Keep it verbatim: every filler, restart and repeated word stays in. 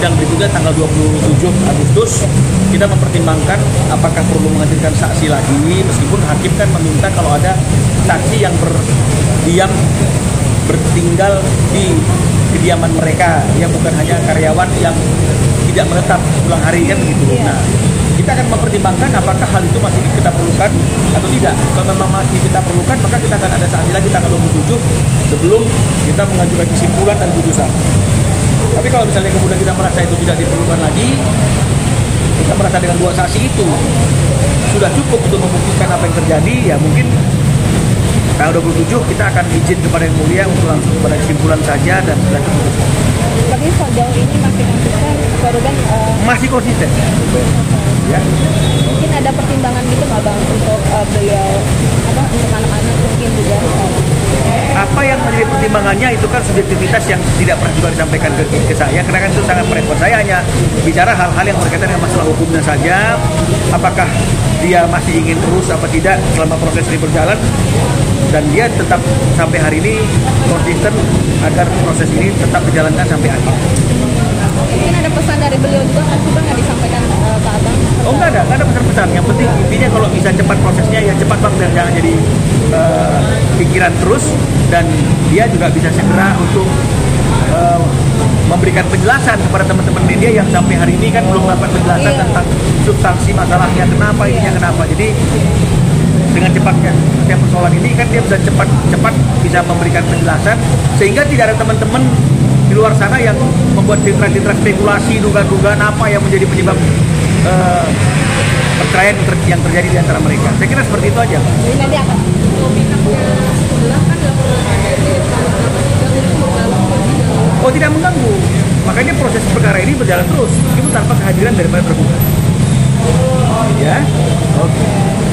sidang berikutnya tanggal dua puluh tujuh Agustus kita mempertimbangkan apakah perlu menghadirkan saksi lagi, meskipun hakim kan meminta kalau ada saksi yang berdiam bertinggal di kediaman mereka, yang bukan hanya karyawan yang tidak menetap pulang hari kan begitu. Iya. Nah, kita akan mempertimbangkan apakah hal itu masih kita perlukan atau tidak. Kalau memang masih kita perlukan, maka kita akan ada saksi lagi tanggal dua puluh tujuh sebelum kita mengajukan kesimpulan dan putusan. Tapi kalau misalnya kemudian kita merasa itu tidak diperlukan lagi, kita merasa dengan dua saksi itu sudah cukup untuk membuktikan apa yang terjadi, ya mungkin tanggal dua puluh tujuh kita akan izin kepada Yang Mulia untuk langsung pada kesimpulan saja dan sudah cukup. Tapi sejauh ini masih konsisten, korban uh, Masih konsisten. Ya. mungkin ada pertimbangan gitu nggak bang untuk uh, beliau apa untuk anak-anak mungkin juga. Apa yang menjadi pertimbangannya itu kan subjektivitas yang tidak pernah juga disampaikan ke, ke saya, karena kan itu sangat merepot. Saya hanya bicara hal-hal yang berkaitan dengan masalah hukumnya saja. Apakah dia masih ingin terus apa tidak selama proses ini berjalan, dan dia tetap sampai hari ini konsisten agar proses ini tetap dijalankan sampai akhir. Mungkin ada pesan dari beliau juga kan juga nggak disampaikan uh, ke abang. Oh nggak ada, nggak ada pesan-pesan. Yang penting intinya kalau bisa cepat prosesnya ya cepat bang, dan jangan jadi uh, pikiran terus, dan dia juga bisa segera untuk uh, memberikan penjelasan kepada teman-teman media yang sampai hari ini kan belum dapat penjelasan Iya. tentang substansi masalahnya, kenapa ininya kenapa. Jadi dengan cepatnya setiap persoalan ini kan dia bisa cepat cepat bisa memberikan penjelasan, sehingga tidak ada teman-teman di luar sana yang membuat citra-citra spekulasi, duga-dugaan apa yang menjadi penyebab uh, perceraian yang terjadi di antara mereka. Saya kira seperti itu aja. Jadi nanti akan Oh, tidak mengganggu. Makanya proses perkara ini berjalan terus, meskipun tanpa kehadiran daripada tergugat. Ya, oke.